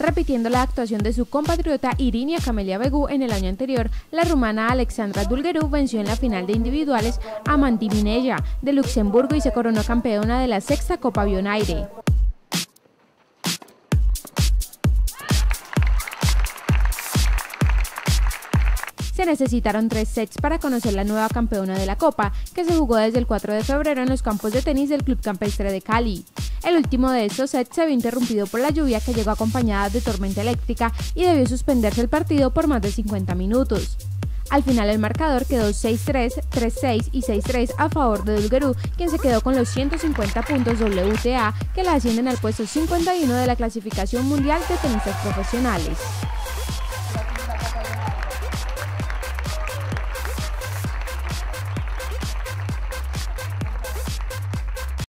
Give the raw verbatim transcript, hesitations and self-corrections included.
Repitiendo la actuación de su compatriota Iryna Camelia Begu en el año anterior, la rumana Alexandra Dulgerú venció en la final de individuales a Mandy Minella de Luxemburgo y se coronó campeona de la sexta Copa Bionaire. Se necesitaron tres sets para conocer la nueva campeona de la Copa, que se jugó desde el cuatro de febrero en los campos de tenis del Club Campestre de Cali. El último de estos sets se vio interrumpido por la lluvia, que llegó acompañada de tormenta eléctrica y debió suspenderse el partido por más de cincuenta minutos. Al final el marcador quedó seis tres, tres seis y seis tres a favor de Dulgerú, quien se quedó con los ciento cincuenta puntos W T A que la ascienden al puesto cincuenta y uno de la clasificación mundial de tenistas profesionales.